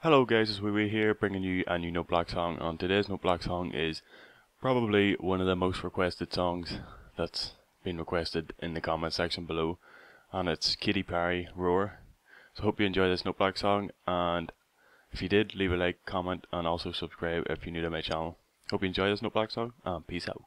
Hello guys, it's Wee here, bringing you a new Noteblock song. And today's Noteblock song is probably one of the most requested songs that's been requested in the comment section below, and it's Katy Perry, Roar. So hope you enjoy this Noteblock song, and if you did, leave a like, comment, and also subscribe if you're new to my channel. Hope you enjoy this Noteblock song, and peace out.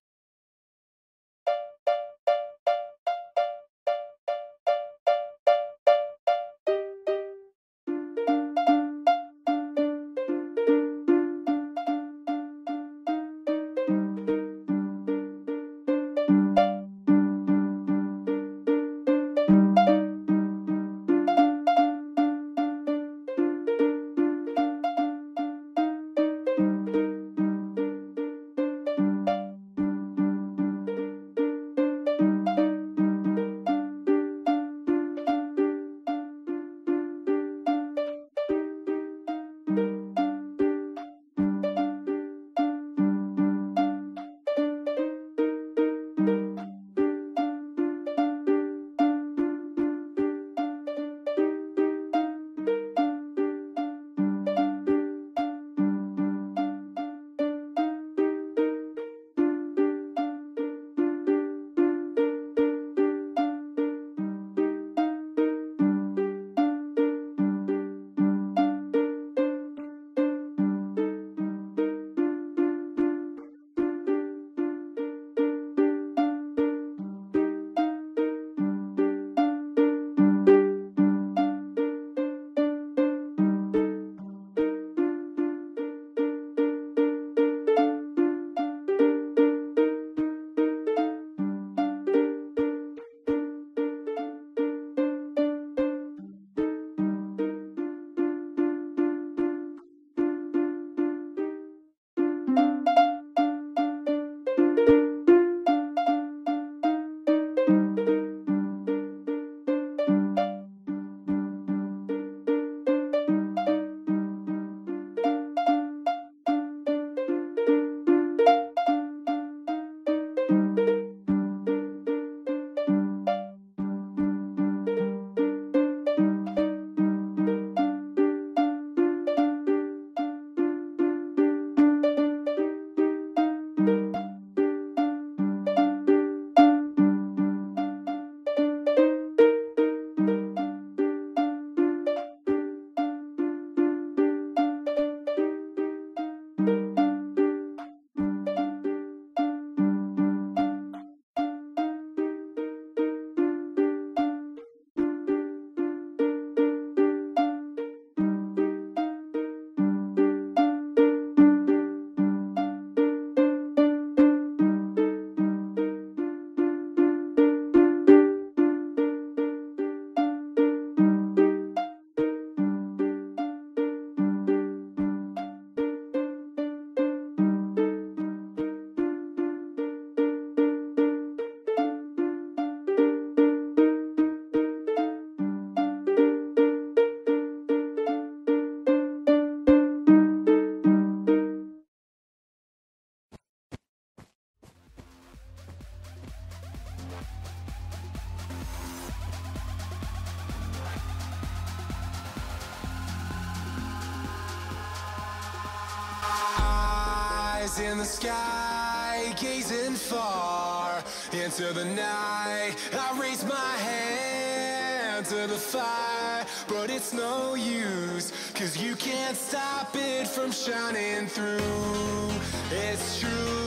In the sky, gazing far into the night, I raise my hand to the fire, but it's no use, 'cause you can't stop it from shining through. It's true.